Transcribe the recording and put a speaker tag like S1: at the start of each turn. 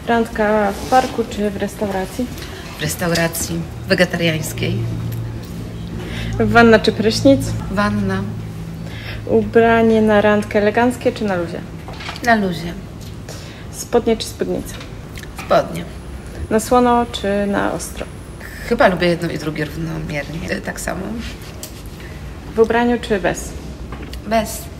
S1: Randka w parku czy w restauracji?
S2: W restauracji wegetariańskiej.
S1: Wanna czy prysznic?
S2: Wanna.
S1: Ubranie na randkę eleganckie czy na luzie?
S2: Na luzie.
S1: Spodnie czy spódnica?
S2: Spodnie.
S1: Na słono czy na ostro?
S2: Chyba lubię jedno i drugie równomiernie. Tak samo.
S1: W ubraniu czy bez?
S2: Bez.